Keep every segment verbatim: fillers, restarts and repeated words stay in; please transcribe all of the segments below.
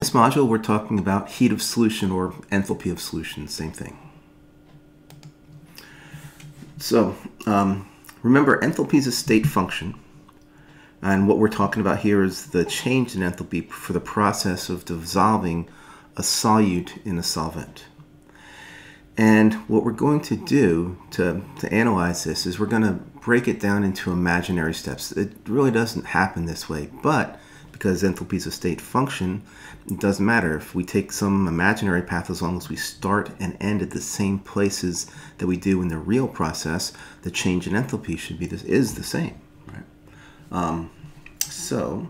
this module, we're talking about heat of solution or enthalpy of solution, same thing. So um, remember, enthalpy is a state function, and what we're talking about here is the change in enthalpy for the process of dissolving a solute in a solvent. And what we're going to do to, to analyze this is we're going to break it down into imaginary steps. It really doesn't happen this way, but because enthalpy is a state function, it doesn't matter if we take some imaginary path. As long as we start and end at the same places that we do in the real process, the change in enthalpy should be this is the same, right? Um, so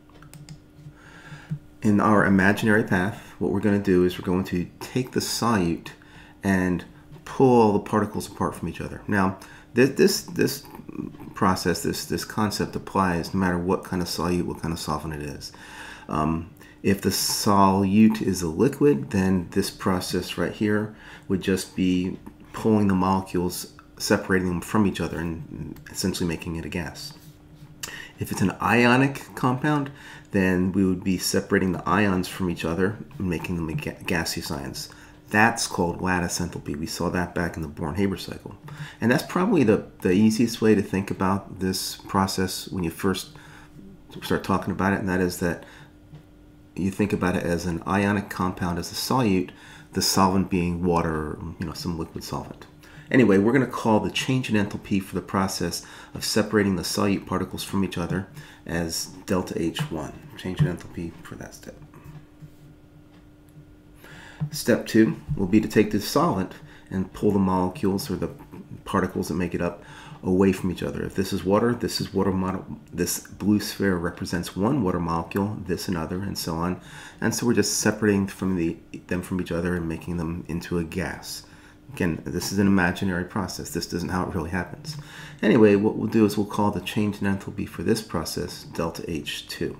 in our imaginary path, what we're going to do is we're going to take the solute and pull all the particles apart from each other. Now, this this this process, this this concept applies no matter what kind of solute, what kind of solvent it is. Um, if the solute is a liquid, then this process right here would just be pulling the molecules, separating them from each other, and essentially making it a gas. If it's an ionic compound, then we would be separating the ions from each other and making them ga gaseous ions. That's called lattice enthalpy. We saw that back in the Born-Haber cycle. And that's probably the, the easiest way to think about this process when you first start talking about it, and that is that you think about it as an ionic compound as a solute, the solvent being water or you know, some liquid solvent. Anyway, we're going to call the change in enthalpy for the process of separating the solute particles from each other as delta H one. Change in enthalpy for that step. Step two will be to take this solvent and pull the molecules or the particles that make it up away from each other. If this is water, this is water. This blue sphere represents one water molecule, this another, and so on. And so we're just separating from the, them from each other and making them into a gas. Again, this is an imaginary process. This isn't how it really happens. Anyway, what we'll do is we'll call the change in enthalpy for this process delta H two.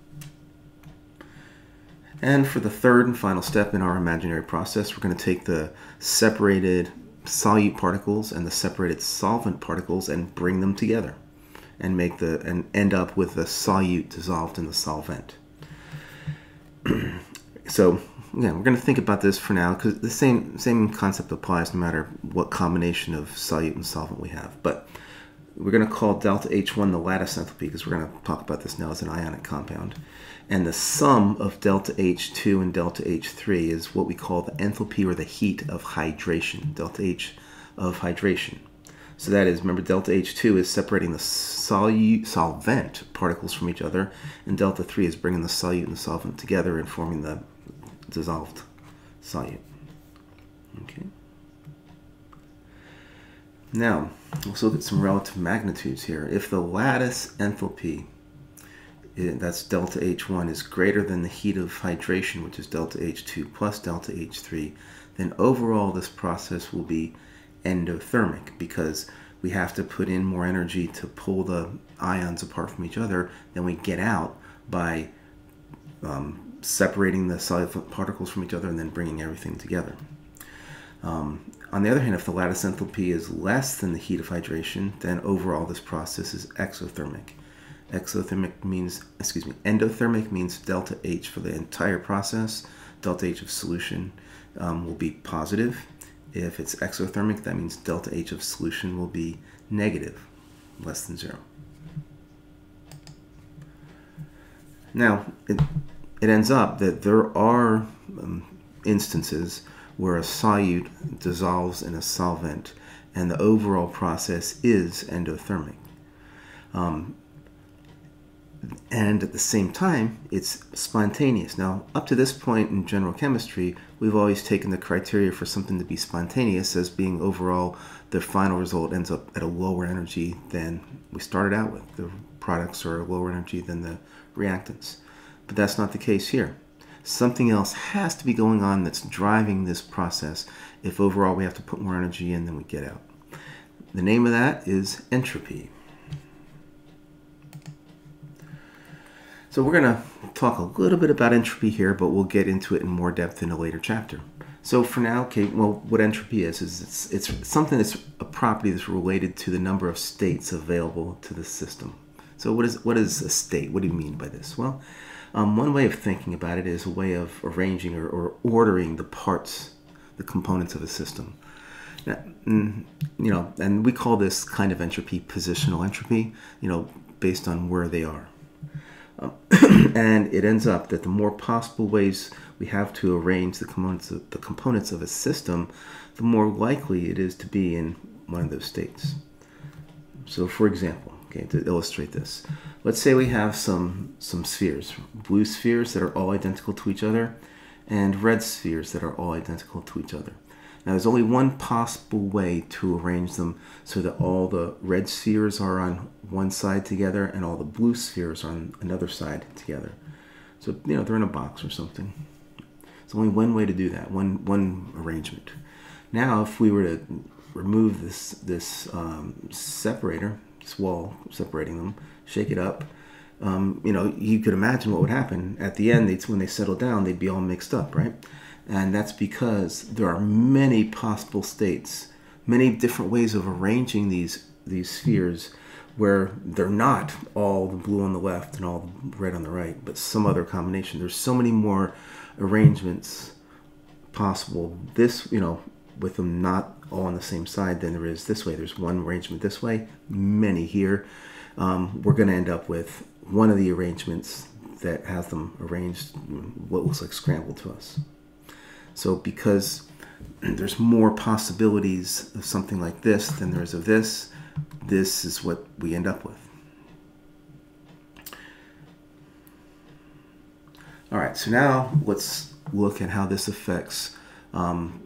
And for the third and final step in our imaginary process, we're going to take the separated solute particles and the separated solvent particles and bring them together and make the and end up with the solute dissolved in the solvent. So again, we're going to think about this for now because the same same concept applies no matter what combination of solute and solvent we have. But we're going to call delta H one the lattice enthalpy because we're going to talk about this now as an ionic compound. And the sum of delta H two and delta H three is what we call the enthalpy or the heat of hydration, delta H of hydration. So that is, remember, delta H two is separating the solute, solvent particles from each other, and delta three is bringing the solute and the solvent together and forming the dissolved solute. Okay. Now, let's look at some relative magnitudes here. If the lattice enthalpy, that's delta H one, is greater than the heat of hydration, which is delta H two plus delta H three, then overall this process will be endothermic because we have to put in more energy to pull the ions apart from each other than we get out by um, separating the solvent particles from each other and then bringing everything together. Um, on the other hand, if the lattice enthalpy is less than the heat of hydration, then overall this process is exothermic. Exothermic means, excuse me, endothermic means delta H for the entire process. Delta H of solution um, will be positive. If it's exothermic, that means delta H of solution will be negative, less than zero. Now, it, it ends up that there are um, instances where a solute dissolves in a solvent and the overall process is endothermic. Um, And at the same time, it's spontaneous. Now, up to this point in general chemistry, we've always taken the criteria for something to be spontaneous as being overall the final result ends up at a lower energy than we started out with. The products are a lower energy than the reactants. But that's not the case here. Something else has to be going on that's driving this process if overall we have to put more energy in than we get out. The name of that is entropy. So we're going to talk a little bit about entropy here, but we'll get into it in more depth in a later chapter. So for now, okay, well, what entropy is, is it's, it's something that's a property that's related to the number of states available to the system. So what is, what is a state? What do you mean by this? Well, Um, one way of thinking about it is a way of arranging or, or ordering the parts, the components of a system. Now, you know, and we call this kind of entropy positional entropy, you know, based on where they are. Um, and it ends up that the more possible ways we have to arrange the components of, the components of a system, the more likely it is to be in one of those states. So, for example, okay, to illustrate this, let's say we have some some spheres, blue spheres that are all identical to each other, and red spheres that are all identical to each other. Now, there's only one possible way to arrange them so that all the red spheres are on one side together and all the blue spheres are on another side together. So, you know, they're in a box or something. There's only one way to do that, one one arrangement. Now, if we were to remove this this um, separator, this wall separating them, shake it up, um, you know, you could imagine what would happen. At the end, they'd, when they settle down, they'd be all mixed up, right? And that's because there are many possible states, many different ways of arranging these these spheres where they're not all the blue on the left and all the red on the right, but some other combination. There's so many more arrangements possible. This, you know, with them not all on the same side than there is this way. There's one arrangement this way, many here. Um, we're going to end up with one of the arrangements that has them arranged what looks like scrambled to us. So because there's more possibilities of something like this than there is of this, this is what we end up with. All right, so now let's look at how this affects um,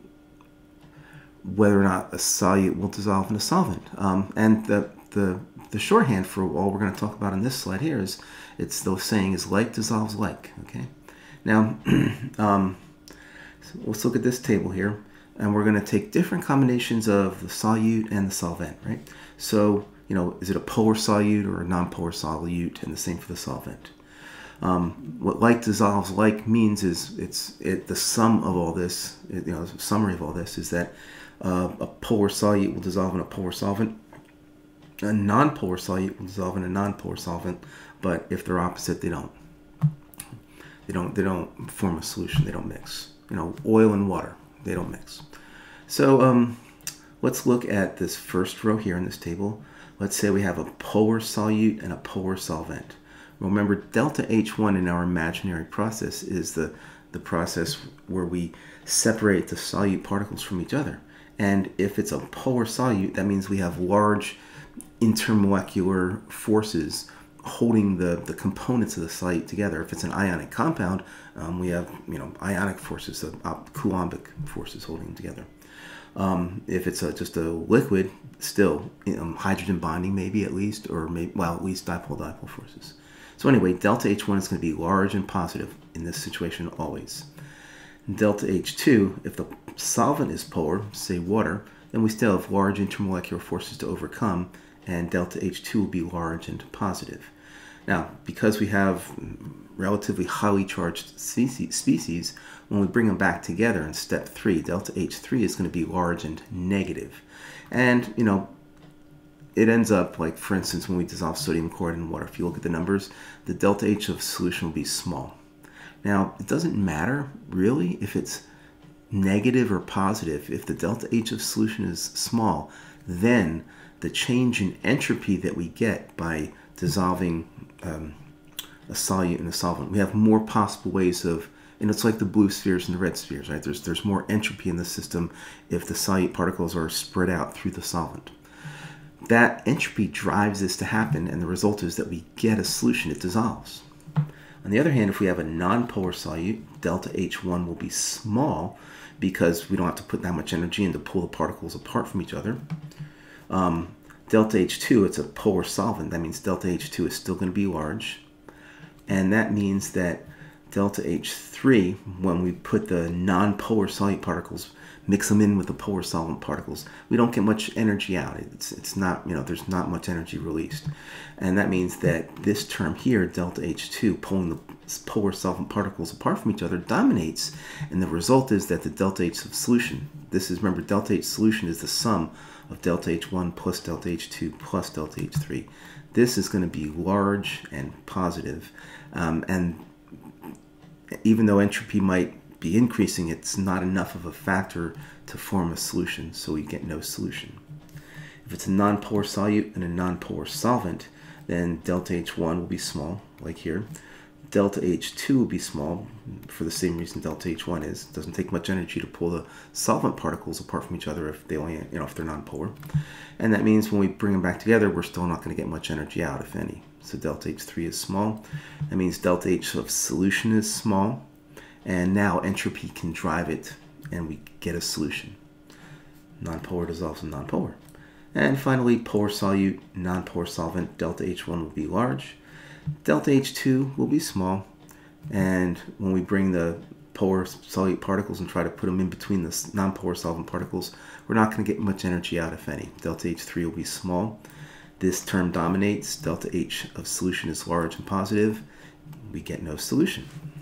whether or not a solute will dissolve in a solvent. Um, and the, the, the shorthand for all we're going to talk about on this slide here is, it's the saying is like dissolves like, okay? Now, um, so let's look at this table here, and we're going to take different combinations of the solute and the solvent, right? So, you know, is it a polar solute or a non-polar solute, and the same for the solvent. Um, what like dissolves like means is it's it, the sum of all this, you know, the summary of all this is that uh, a polar solute will dissolve in a polar solvent, a non-polar solute will dissolve in a non-polar solvent, but if they're opposite, they don't. They don't. They don't form a solution. They don't mix. You know, oil and water, they don't mix. So um, let's look at this first row here in this table. Let's say we have a polar solute and a polar solvent. Remember, delta H one in our imaginary process is the, the process where we separate the solute particles from each other. And if it's a polar solute, that means we have large intermolecular forces holding the, the components of the solute together. If it's an ionic compound, um, we have, you know, ionic forces, uh, Coulombic forces holding them together. Um, if it's a, just a liquid, still um, hydrogen bonding maybe at least, or maybe, well, at least dipole-dipole forces. So anyway, delta H one is going to be large and positive in this situation always. Delta H two, if the solvent is polar, say water, then we still have large intermolecular forces to overcome, and delta H two will be large and positive. Now, because we have relatively highly charged species, when we bring them back together in step three, delta H three is going to be large and negative. And, you know, it ends up, like, for instance, when we dissolve sodium chloride in water, if you look at the numbers, the delta H of solution will be small. Now, it doesn't matter, really, if it's negative or positive. If the delta H of solution is small, then the change in entropy that we get by dissolving um, a solute in a solvent, we have more possible ways of, and it's like the blue spheres and the red spheres, right? There's, there's more entropy in the system if the solute particles are spread out through the solvent. That entropy drives this to happen, and the result is that we get a solution, it dissolves. On the other hand, if we have a non-polar solute, delta H one will be small because we don't have to put that much energy in to pull the particles apart from each other. Um, delta H two, it's a polar solvent. That means delta H two is still going to be large. And that means that delta H three, when we put the non-polar solute particles, mix them in with the polar solvent particles, we don't get much energy out. It's, it's not, you know, there's not much energy released. And that means that this term here, delta H two, pulling the polar solvent particles apart from each other, dominates. And the result is that the delta H of solution, this is, remember, delta H solution is the sum of delta H one plus delta H two plus delta H three. This is going to be large and positive. Um, and even though entropy might be increasing, it's not enough of a factor to form a solution, so we get no solution. If it's a nonpolar solute and a nonpolar solvent, then delta H one will be small, like here. Delta H two will be small, for the same reason delta H one is. It doesn't take much energy to pull the solvent particles apart from each other if they only, you know, if they're nonpolar. And that means when we bring them back together, we're still not going to get much energy out, if any. So delta H three is small. That means delta H of solution is small. And now entropy can drive it, and we get a solution. Nonpolar dissolves in nonpolar. And finally, polar solute, nonpolar solvent, delta H one will be large. Delta H two will be small, and when we bring the polar solute particles and try to put them in between the nonpolar solvent particles, we're not going to get much energy out, if any. Delta H three will be small. This term dominates. Delta H of solution is large and positive. We get no solution.